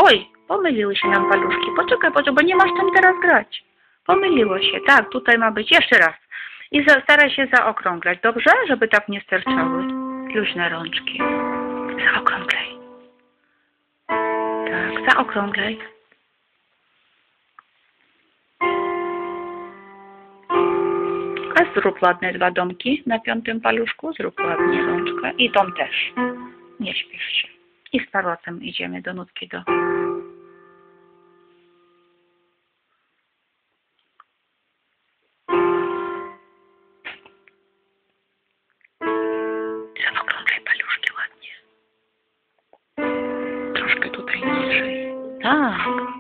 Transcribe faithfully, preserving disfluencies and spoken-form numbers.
Oj, pomyliły się nam paluszki. Poczekaj, poczekaj, bo nie masz czym teraz grać. Pomyliło się. Tak, tutaj ma być. Jeszcze raz. I za, staraj się zaokrąglać. Dobrze? Żeby tak nie sterczały. Luźne rączki. Zaokrąglej. Tak, zaokrąglej. A zrób ładne dwa domki na piątym paluszku. Zrób ładnie rączkę. I tą też. Nie śpiesz się. I z powrotem idziemy do nutki do. Zaokrąglej paluszki ładnie. Troszkę tutaj niżej. Tak.